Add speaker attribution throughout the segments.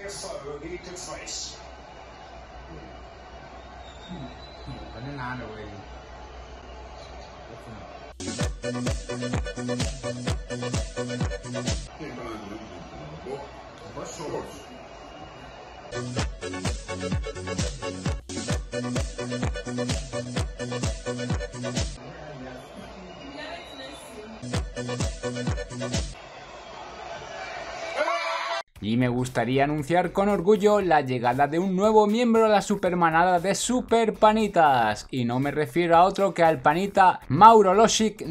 Speaker 1: Y me gustaría anunciar con orgullo la llegada de un nuevo miembro a la supermanada de Super Panitas. Y no me refiero a otro que al panita Maurologic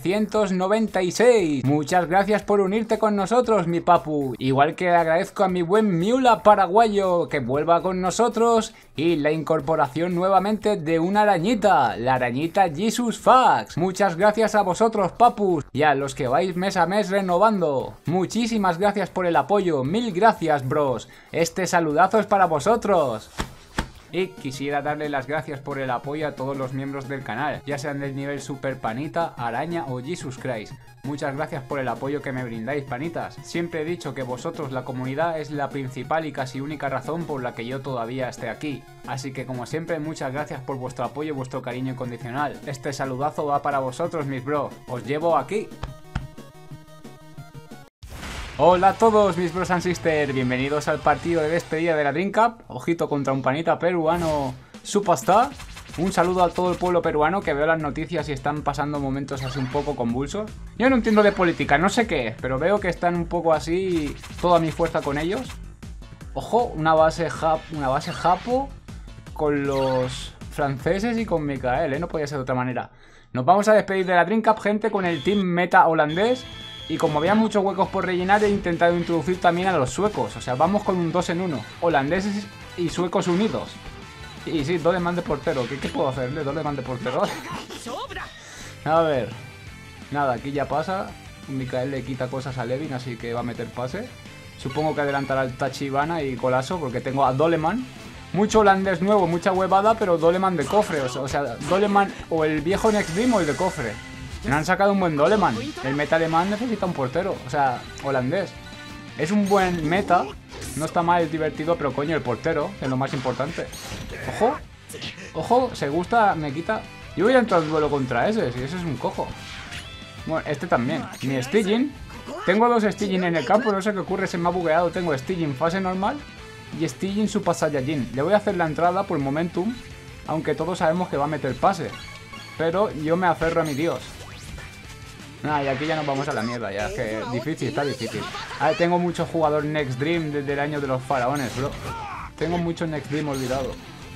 Speaker 1: 996. Muchas gracias por unirte con nosotros, mi papu. Igual que agradezco a mi buen Miula paraguayo que vuelva con nosotros. Y la incorporación nuevamente de una arañita, la arañita Jesus Fax. Muchas gracias a vosotros, papus, y a los que vais mes a mes renovando. Muchísimas gracias por el apoyo. Mil gracias, bros. Este saludazo es para vosotros. Y quisiera darle las gracias por el apoyo a todos los miembros del canal, ya sean del nivel Super Panita, Araña o Jesus Christ. Muchas gracias por el apoyo que me brindáis, panitas. Siempre he dicho que vosotros, la comunidad, es la principal y casi única razón por la que yo todavía esté aquí. Así que como siempre, muchas gracias por vuestro apoyo y vuestro cariño incondicional. Este saludazo va para vosotros, mis bros. Os llevo aquí. Hola a todos mis bros and sisters, bienvenidos al partido de despedida de la Dream Cup. Ojito contra un panita peruano superstar. Un saludo a todo el pueblo peruano, que veo las noticias y están pasando momentos así un poco convulsos. Yo no entiendo de política, no sé qué es, pero veo que están un poco así, toda mi fuerza con ellos. Ojo, una base japo con los franceses y con Mikael, no podía ser de otra manera. Nos vamos a despedir de la Dream Cup, gente, con el team meta holandés. Y como había muchos huecos por rellenar, he intentado introducir también a los suecos. O sea, vamos con un 2 en 1. Holandeses y suecos unidos. Y sí, Doleman de portero. ¿Qué puedo hacerle? Doleman de portero. A ver. Nada, aquí ya pasa. Mikael le quita cosas a Levin, así que va a meter pase. Supongo que adelantará al Tachibana y Colazo, porque tengo a Doleman. Mucho holandés nuevo, mucha huevada, pero Doleman de cofre. O sea, Doleman o el viejo Next Dream o el de cofre. Me han sacado un buen Doleman. El meta alemán necesita un portero. O sea, holandés. Es un buen meta. No está mal, es divertido, pero coño, el portero es lo más importante. Ojo. Ojo, se gusta, me quita. Yo voy a entrar en duelo contra ese, si ese es un cojo. Bueno, este también. Mi Stigin. Tengo dos Stigin en el campo, no sé qué ocurre, se me ha bugueado. Tengo Stigin fase normal y Stigin Super Saiyajin. Le voy a hacer la entrada por momentum, aunque todos sabemos que va a meter pase. Pero yo me aferro a mi dios. Nah, y aquí ya nos vamos a la mierda, ya, es que difícil, está difícil. A ver, tengo muchos jugadores Next Dream desde el año de los faraones, bro. Tengo muchos Next Dream olvidado.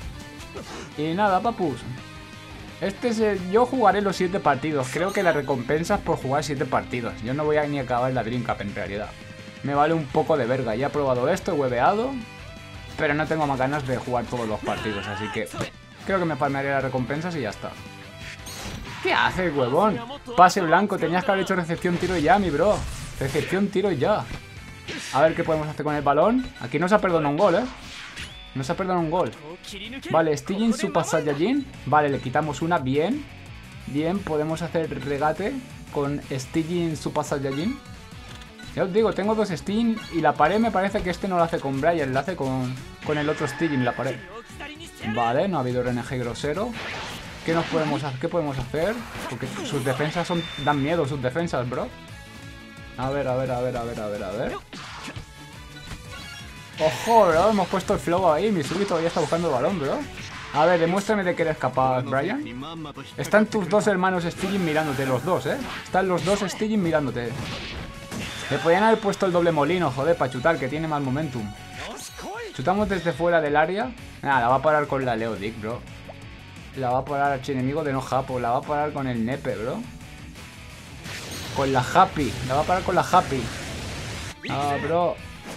Speaker 1: Y nada, papus. Yo jugaré los 7 partidos. Creo que la recompensa es por jugar 7 partidos. Yo no voy a ni acabar la Dream Cup en realidad. Me vale un poco de verga. Ya he probado esto, he hueveado. Pero no tengo más ganas de jugar todos los partidos, así que creo que me farmearé las recompensas y ya está. ¿Qué haces, huevón? Pase blanco, tenías que haber hecho recepción, tiro y ya, mi bro. Recepción, tiro y ya. A ver qué podemos hacer con el balón. Aquí no se ha perdonado un gol, No se ha perdonado un gol. Vale, Stigin Super Saiyajin. Vale, le quitamos una, bien. Bien, podemos hacer regate con Stigin Super Saiyajin. Ya os digo, tengo dos Stigin y la pared me parece que este no lo hace con Brian, lo hace con el otro Stigin, la pared. Vale, no ha habido RNG grosero. ¿Qué podemos hacer? Porque sus defensas dan miedo, sus defensas, bro. A ver. Ojo, bro, hemos puesto el flow ahí. Misumi todavía está buscando el balón, bro. A ver, demuéstrame de que eres capaz, Brian. Están tus dos hermanos Stigin mirándote, los dos, Están los dos Stigin mirándote. Le podían haber puesto el doble molino, joder, para chutar, que tiene más momentum. Chutamos desde fuera del área. Nada, la va a parar con la Leodic, bro. La va a parar archienemigo de no Japo. La va a parar con el Nepe, bro. Con la Happy. La va a parar con la Happy. Ah, bro.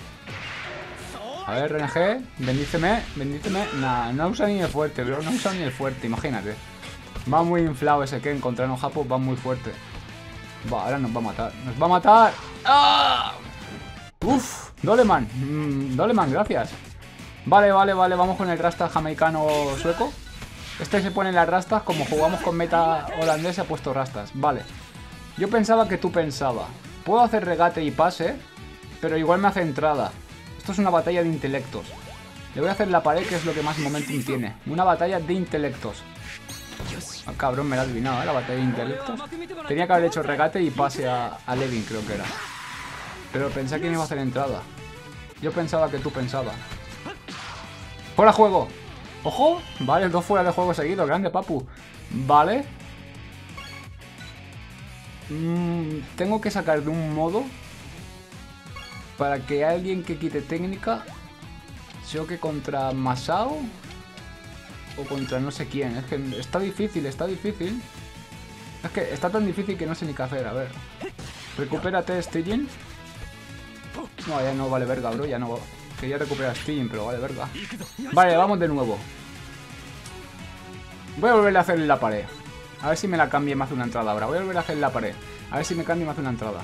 Speaker 1: A ver, RNG. Bendíceme. Nah, no usa ni el fuerte, bro. No usa ni el fuerte, imagínate. Va muy inflado ese que contra no Japo. Va muy fuerte. Va, ahora nos va a matar. ¡Nos va a matar! ¡Ah! ¡Uf! Doleman. Doleman, gracias. Vale. Vamos con el Rasta jamaicano sueco. Este se pone las rastas, como jugamos con meta holandés se ha puesto rastas. Vale. Yo pensaba que tú pensabas. Puedo hacer regate y pase, pero igual me hace entrada. Esto es una batalla de intelectos. Le voy a hacer la pared, que es lo que más momentum tiene. Una batalla de intelectos. Ah, cabrón, me la ha adivinado, ¿eh? La batalla de intelectos. Tenía que haber hecho regate y pase a Levin, creo que era. Pero pensé que me iba a hacer entrada. Yo pensaba que tú pensabas. ¡Fuera juego! ¡Ojo! Vale, 2 fuera de juego seguidos. Grande, papu. Vale. Tengo que sacar de un modo para que alguien que quite técnica choque contra Masao o contra no sé quién. Es que está difícil, está difícil. Es que está tan difícil que no sé ni qué hacer. A ver. Recupérate, Stigin. No, ya no vale verga, bro. Ya no. Quería recuperar Stigin, pero vale verga. Vale, vamos de nuevo. Voy a volverle a hacer la pared. A ver si me la cambia y me hace una entrada ahora. Voy a volver a hacer la pared. A ver si me cambia y me hace una entrada.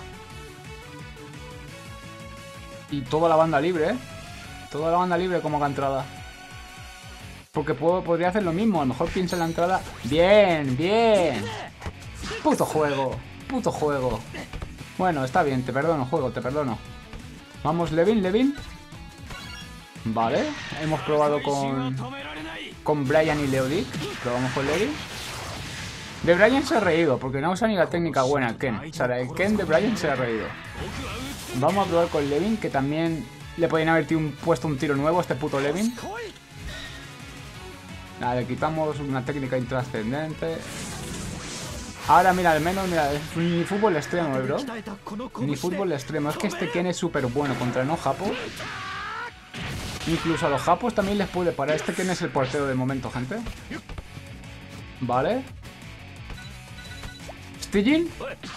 Speaker 1: Y toda la banda libre, ¿eh? Toda la banda libre como que entrada. Porque podría hacer lo mismo. A lo mejor piensa en la entrada. Bien, bien. Puto juego. Puto juego. Bueno, está bien. Te perdono, juego. Te perdono. Vamos, Levin, Levin. Vale. Hemos probado con Brian y Leodic. Probamos con Levin. De Brian se ha reído, porque no usa ni la técnica buena, el Ken. O sea, el Ken de Brian se ha reído. Vamos a probar con Levin, que también le podían haber puesto un tiro nuevo a este puto Levin. Nada, le quitamos una técnica intrascendente. Ahora, mira, al menos, mira, es ni fútbol extremo, bro. Ni fútbol extremo. Es que este Ken es súper bueno contra no japos. Incluso a los japos también les puede parar. Este Ken es el portero de momento, gente. Vale. ¿Stigin?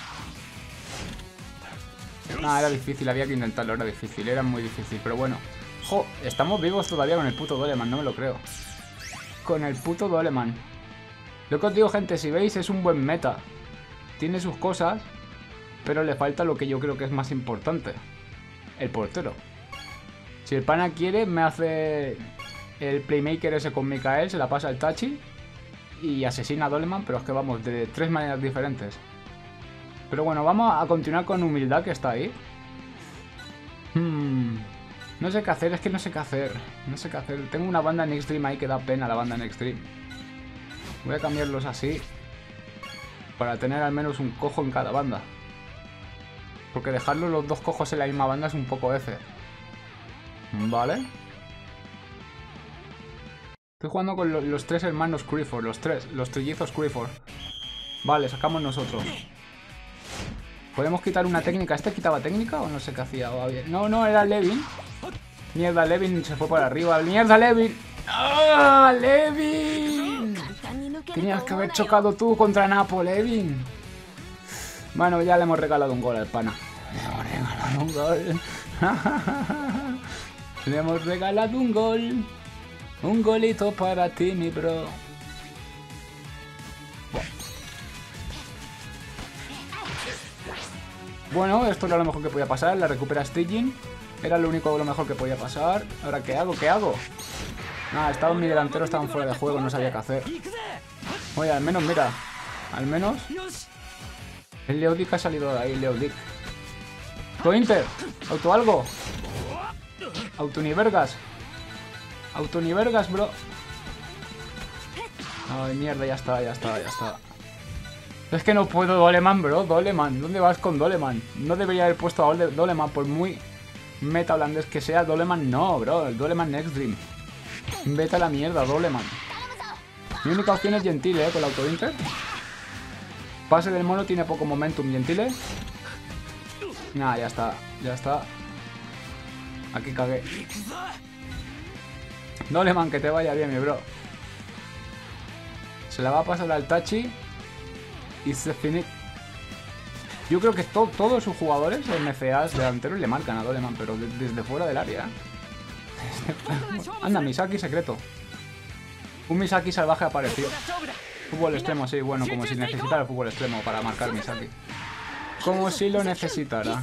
Speaker 1: Nah, era difícil, había que intentarlo, era difícil, era muy difícil, pero bueno. Jo, estamos vivos todavía con el puto Doleman, no me lo creo. Con el puto Doleman. Lo que os digo, gente, si veis, es un buen meta. Tiene sus cosas, pero le falta lo que yo creo que es más importante. El portero. Si el pana quiere, me hace el playmaker ese con Mikael, se la pasa al Tachi y asesina a Doleman, pero es que vamos, de 3 maneras diferentes. Pero bueno, vamos a continuar con humildad, que está ahí. No sé qué hacer, es que no sé qué hacer. No sé qué hacer. Tengo una banda en Extreme ahí que da pena, la banda en Extreme. Voy a cambiarlos así, para tener al menos un cojo en cada banda. Porque dejarlos los 2 cojos en la misma banda es un poco F. Vale. Estoy jugando con los 3 hermanos Creefor, los trillizos Creefor. Vale, sacamos nosotros. Podemos quitar una técnica. ¿Este quitaba técnica o no sé qué hacía? No, no, era Levin. Mierda, Levin se fue por arriba. ¡Mierda, Levin! ¡Ah, Levin! Tenías que haber chocado tú contra Napo, Levin. Bueno, ya le hemos regalado un gol al pana. Le hemos regalado un gol. Le hemos regalado un gol. Un golito para ti, mi bro. Bueno, esto era lo mejor que podía pasar. La recupera Stigin. Era lo único, lo mejor que podía pasar. Ahora, ¿qué hago? ¿Qué hago? Nada, estaba en mi delantero, estaban fuera de juego, no sabía qué hacer. Oye, al menos, mira. Al menos el Leodic ha salido de ahí, Leodic. Auto-Inter, auto algo. Auto-Univergas. Auto-Univergas, bro. Ay, mierda, ya está, ya está, ya está. Es que no puedo, Doleman, bro. Doleman, ¿dónde vas con Doleman? No debería haber puesto a Doleman, por muy meta holandés que sea. Doleman no, bro. El Doleman Next Dream. Vete a la mierda, Doleman. Mi única opción es Gentile, con el auto-inter. Pase del mono tiene poco momentum, Gentile. Nah, ya está, ya está. Aquí cagué. Doleman, que te vaya bien, mi bro. Se la va a pasar al Tachi. Y se finit. Yo creo que todos sus jugadores, MCAs delanteros, le marcan a Doleman, pero desde fuera del área. Anda, Misaki secreto. Un Misaki salvaje apareció. Fútbol extremo, sí, bueno, como si necesitara el fútbol extremo para marcar Misaki. Como si lo necesitara.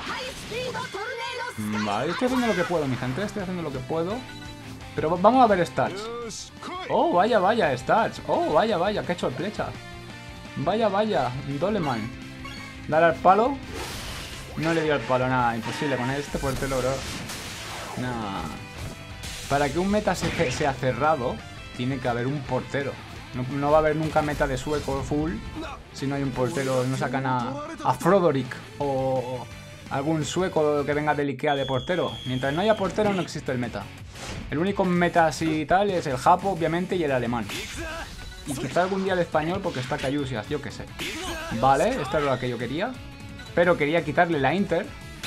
Speaker 1: Vale, estoy haciendo lo que puedo, mi gente. Estoy haciendo lo que puedo. Pero vamos a ver stats. Oh, vaya, vaya, stats. Oh, vaya, vaya, que ha hecho el flecha. Vaya, vaya, Doleman. Dar al palo. No le dio al palo, nada, imposible con este portero, bro. Nah. Para que un meta sea cerrado, tiene que haber un portero. No va a haber nunca meta de sueco full si no hay un portero. No sacan a Frodoric o algún sueco que venga del Ikea de portero. Mientras no haya portero no existe el meta. El único meta así y tal es el japo, obviamente, y el alemán. Y quizá algún día el español porque está Cayusias, yo qué sé. Vale, esto es lo que yo quería. Pero quería quitarle la Inter.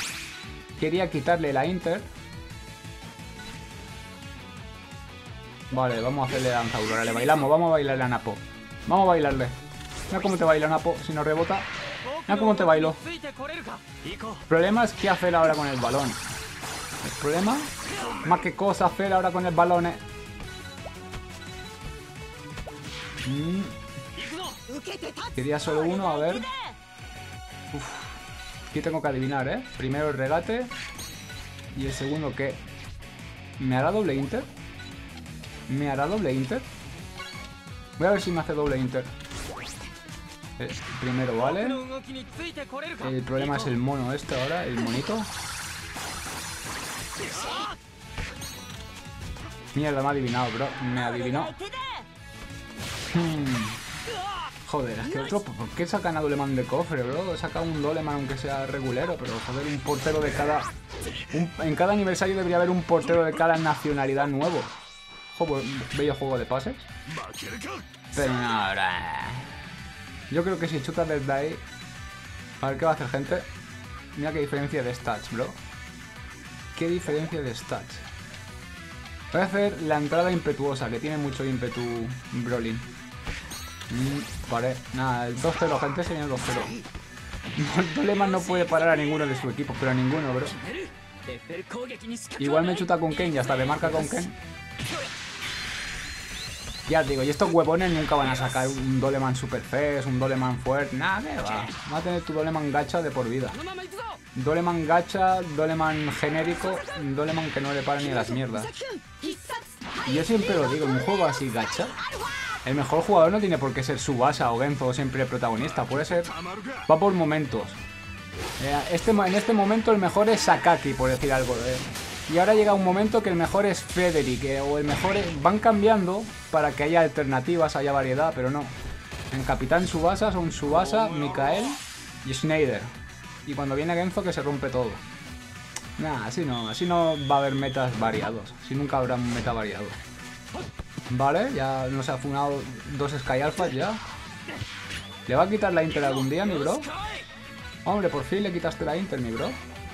Speaker 1: Vale, vamos a hacerle danza aurora. Le bailamos, vamos a bailarle a Napo. Vamos a bailarle. Mira cómo te baila Napo si no rebota. Mira cómo te bailo. El problema es qué hacer ahora con el balón. El problema, más que cosa hacer ahora con el balón es... Quería solo uno, a ver. Uf. Aquí tengo que adivinar, ¿eh? Primero el regate. Y el segundo, ¿qué? ¿Me hará doble inter? ¿Me hará doble inter? Voy a ver si me hace doble inter. El primero, ¿vale? El problema es el mono este ahora, el monito. Mierda, me ha adivinado, bro. Me adivinó. Joder, es que otro... ¿Por qué sacan a Doleman de cofre, bro? Saca un Doleman aunque sea regulero, pero joder, un portero de cada... En cada aniversario debería haber un portero de cada nacionalidad nuevo. Bello juego de pases. Pero no, ahora... Yo creo que si chutas desde ahí... A ver qué va a hacer, gente. Mira qué diferencia de stats, bro. Qué diferencia de stats. Voy a hacer la entrada impetuosa, que tiene mucho ímpetu Brolin. Vale, nada, el 2-0, gente, sería el 2-0. Doleman no puede parar a ninguno de su equipo, pero a ninguno, bro. Igual me chuta con Ken y hasta le marca con Ken. Ya digo, y estos huevones nunca van a sacar un Doleman super fest, un Doleman fuerte, nada, que va. Va a tener tu Doleman gacha de por vida. Doleman gacha, Doleman genérico, Doleman que no le para ni a las mierdas. Y yo siempre lo digo, en un juego así gacha, el mejor jugador no tiene por qué ser Tsubasa o Genzo siempre el protagonista, puede ser, va por momentos. En este momento el mejor es Sakaki, por decir algo. Y ahora llega un momento que el mejor es Frederick, o el mejor es... Van cambiando para que haya alternativas, haya variedad, pero no. En Capitán Tsubasa son Tsubasa, Mikael y Schneider. Y cuando viene Genzo que se rompe todo. Nah, así no va a haber metas variados. Así nunca habrá un meta variado. Vale, ya nos ha funado 2 Sky Alphas ya. ¿Le va a quitar la Inter algún día, mi bro? Hombre, por fin le quitaste la Inter, mi bro.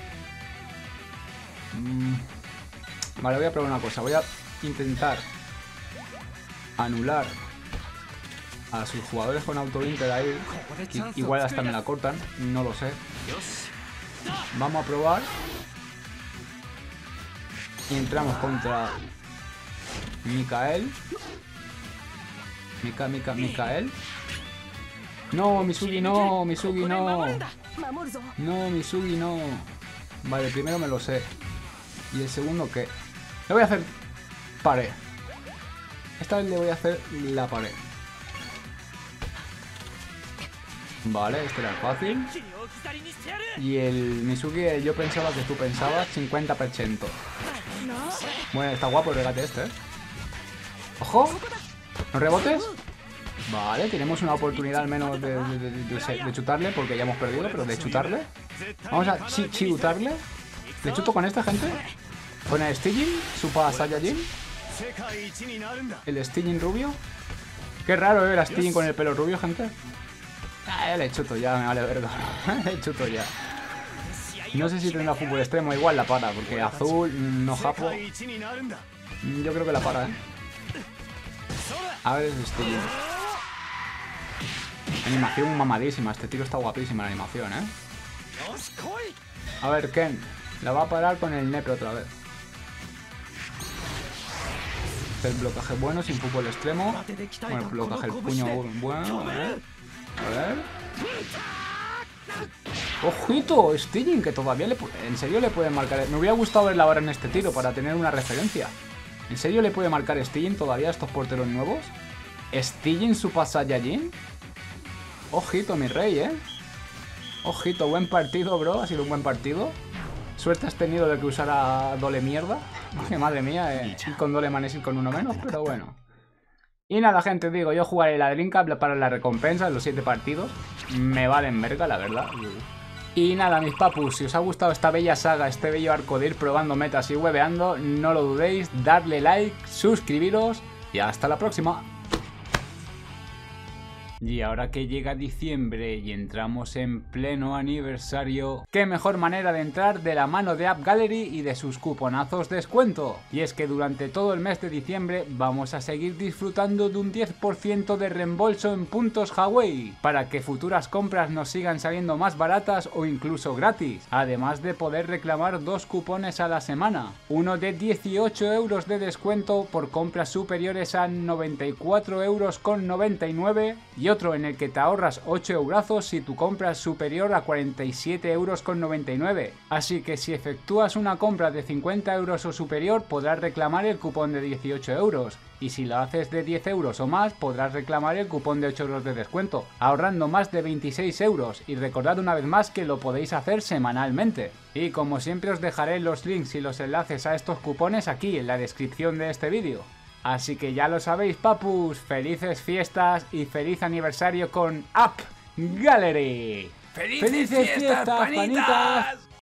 Speaker 1: Vale, voy a probar una cosa. Voy a intentar anular a sus jugadores con auto Inter ahí. Igual hasta me la cortan, no lo sé. Vamos a probar. Y entramos contra Mikael. Mikael. No, Misugi no, Misugi no. No, Misugi no. Vale, el primero me lo sé. ¿Y el segundo qué? Le voy a hacer pared. Esta vez le voy a hacer la pared. Vale, este era fácil. Y el Misugi, yo pensaba que tú pensabas 50%. Bueno, está guapo el regate este, ¿eh? ¡Ojo! ¿No rebotes? Vale, tenemos una oportunidad al menos de chutarle, porque ya hemos perdido, pero de chutarle. Vamos a chutarle. ¿Le chuto con esta, gente? Con el Stigin, Super Saiyajin. El Stigin rubio. Qué raro, el Stigin con el pelo rubio, gente. Ah, le chuto ya, me vale verga. Le chuto ya. No sé si tendrá fútbol extremo, igual la para, porque azul, no japo. Yo creo que la para, ¿eh? A ver, es Stigin. Animación mamadísima, este tiro está guapísima la animación, ¿eh? A ver, Ken. La va a parar con el nepe otra vez. El blocaje bueno, sin fútbol extremo. Bueno, el blocaje el puño bueno. A ver. ¡Ojito! Stigin, que todavía en serio le puede marcar. Me hubiera gustado verla ahora en este tiro para tener una referencia. ¿En serio le puede marcar Stigin todavía a estos porteros nuevos? ¿Stigin Super Saiyajin? Ojito, mi rey, ¿eh? Ojito, buen partido, bro. Ha sido un buen partido. Suerte has tenido de que usara Dole mierda. Que madre mía, con Dole Manesil con uno menos, pero bueno. Y nada, gente, digo, yo jugaré la Dream Cup para la recompensa en los 7 partidos. Me valen verga, la verdad. Y nada, mis papus, si os ha gustado esta bella saga, este bello arco de ir probando metas y hueveando, no lo dudéis, darle like, suscribiros y hasta la próxima. Y ahora que llega diciembre y entramos en pleno aniversario, qué mejor manera de entrar de la mano de App Gallery y de sus cuponazos de descuento. Y es que durante todo el mes de diciembre vamos a seguir disfrutando de un 10% de reembolso en puntos Huawei, para que futuras compras nos sigan saliendo más baratas o incluso gratis, además de poder reclamar 2 cupones a la semana, uno de 18 euros de descuento por compras superiores a 94,99 € y otro en el que te ahorras 8 eurazos si tu compra es superior a 47,99 €. Así que si efectúas una compra de 50 euros o superior podrás reclamar el cupón de 18 euros. Y si lo haces de 10 euros o más podrás reclamar el cupón de 8 euros de descuento, ahorrando más de 26 euros. Y recordad una vez más que lo podéis hacer semanalmente. Y como siempre os dejaré los links y los enlaces a estos cupones aquí en la descripción de este vídeo. Así que ya lo sabéis, papus, felices fiestas y feliz aniversario con App Gallery.
Speaker 2: ¡Felices fiestas, panitas!